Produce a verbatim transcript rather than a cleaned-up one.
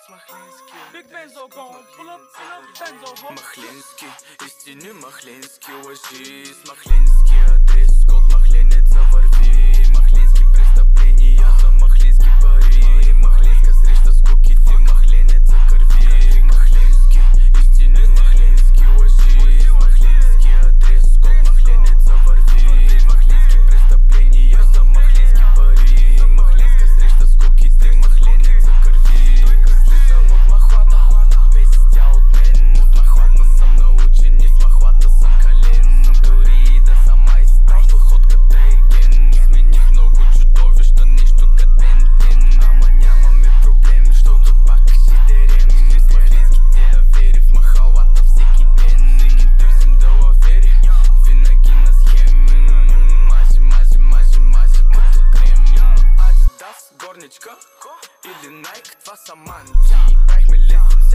Big Benzo gon' pull up, pull up, Benzo ho. Махленский, истинный Махленский, ложись. Махленский адрес, код Махленец, заворви. Махленский преступление, за Махленский пари. Махленская среща скуки, ты Махленец, закорви. Махленский, истинный Махленский, ложись. Махленский адрес, код Махленец, заворви. Махленский преступление, за Махленский пари. Махленская среща скуки, ты Махленец, закорви. Слизам от махвата, без тя от мен. От махвата съм научен и с махвата съм кален. Дори и да съм майстор, походката е ген. Смених много чудовища, нещо каден тен. Ама нямаме проблем, защото пак си дерем. С махленските авери в махалата всеки ден. Търсим да лавери, винаги на схем. Мажи, мажи, мажи, мажи като крем. Адидас, горничка или Nike, това са манти. Правихме лев от